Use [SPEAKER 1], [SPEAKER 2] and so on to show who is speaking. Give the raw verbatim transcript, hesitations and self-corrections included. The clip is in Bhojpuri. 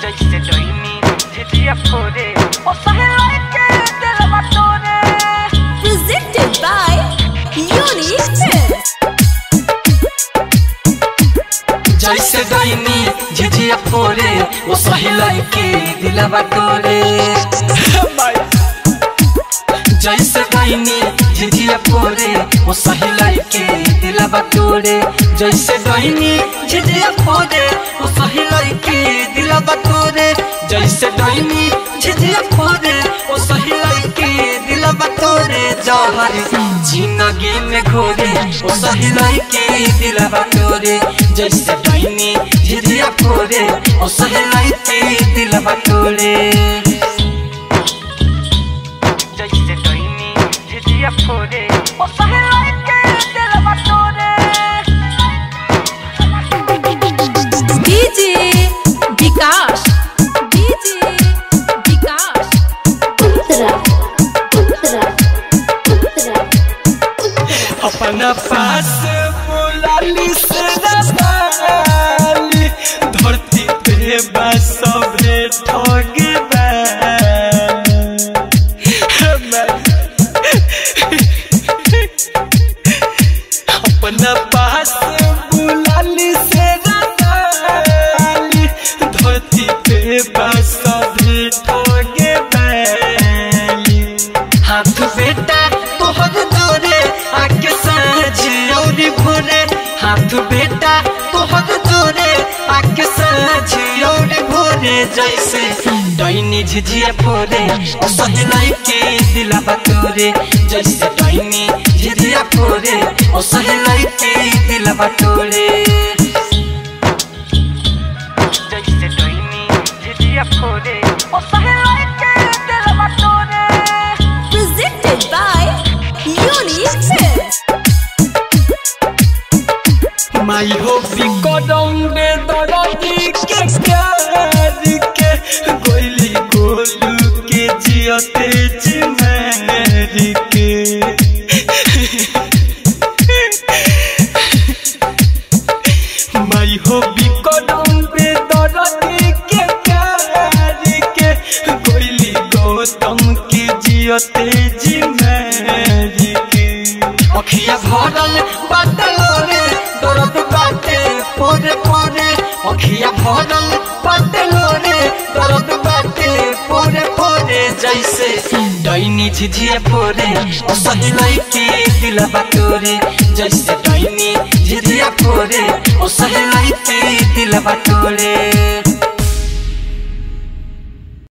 [SPEAKER 1] जैसे डोइनी झिझिया फोरे ओ सहलाई के दिलवा तोरे।
[SPEAKER 2] Presented by Unique Films।
[SPEAKER 1] जैसे डोइनी झिझिया फोरे ओ सहलाई के दिलवा तोरे। जैसे डोइनी झिझिया फोरे ओ सहलाई के दिलवा तोरे। जैसे डोइनी झिझिया फोरे ओ सहलाई के दिलवा तोरे। जैसे डोइनी झिझिया फोरे ओ सहलाई के दिलवा तोरे। जहर जिंदगी में घोरे ओ सहलाई के दिलवा तोरे। जैसे डोइनी झिझिया फोरे ओ सहलाई के दिलवा तोरे। जैसे डोइनी झिझिया फोरे ओ सहलाई के दिलवा तोरे।
[SPEAKER 2] डीजे विकास डीजे विकास
[SPEAKER 3] उत्तरा उत्तरा उत्तरा
[SPEAKER 1] अपना पास बुलाली से रबाली धरती पे बस सभे ठगे अपना पास बुलाली से रबाली धरती पे बस सभे ठगे बैली। हाथ बेटा तोहर जोरे आके साँझ और भोरे। हाथ बेटा तोहर जोरे आके साँझ और भोरे। जैसे डोइनी झिझिया फोरे ओ सहलाई के दिलवा तोरे। जैसे डोइनी झिझिया फोरे ओ सहलाई के दिलवा तोरे। जैसे डोइनी झिझिया फोरे ओ सहलाई के दिलवा तोरे।
[SPEAKER 2] Presented by Unique Films।
[SPEAKER 1] माई हो बिकदम बेदर्दी के प्यार के गोली गोलू के जियते चिमेरी के। माई हो बिकदम बेदर्दी के प्यार के गोली गौतम के जियते चिमेरी के। अखिया भरल बादल रे दर्द बाटे पोरे पोरे। अखिया भरल बादल रे दर्द बाटे पोरे पोरे। जैसे डोइनी झिझिया फोरे ओ सहलाई के दिलवा तोरे। जैसे डोइनी झिझिया फोरे ओ सहलाई के दिलवा तोरे।